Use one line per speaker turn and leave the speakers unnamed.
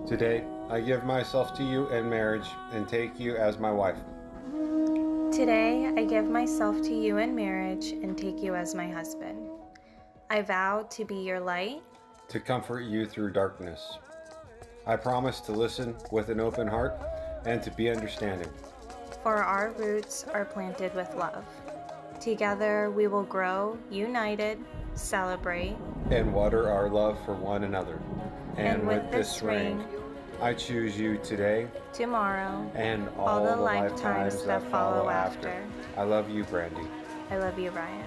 Today, I give myself to you in marriage and take you as my wife.
Today, I give myself to you in marriage and take you as my husband. I vow to be your light,
to comfort you through darkness. I promise to listen with an open heart and to be understanding.
for our roots are planted with love. Together, we will grow united, celebrate,
And water our love for one another.
And with this ring,
I choose you today
tomorrow,
and
all the lifetimes that follow after.
I love you, Brandy.
I love you, Ryan.